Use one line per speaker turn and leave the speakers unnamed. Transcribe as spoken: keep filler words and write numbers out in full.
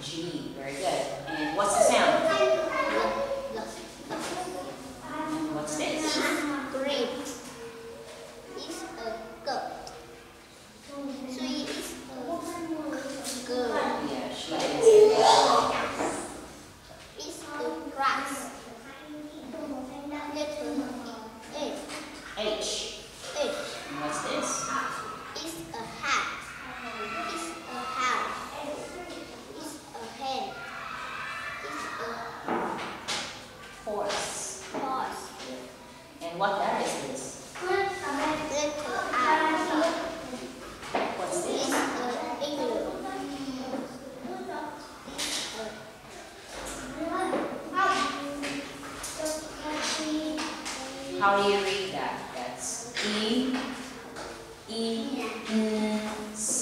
G. Very good. And what's the sound? And what's this?
Green. It's a girl. She is a girl.
Yeah, she is a girl.
It's a grass. Letter A.
H.
H.
And what's this?
It's a hat. It's a hat. It's a hen. It's a
Horse.
horse.
And what letter is this?
Letter I.
What's
It's
this?
a igloo.
How do you read that? That's E, E, N, S.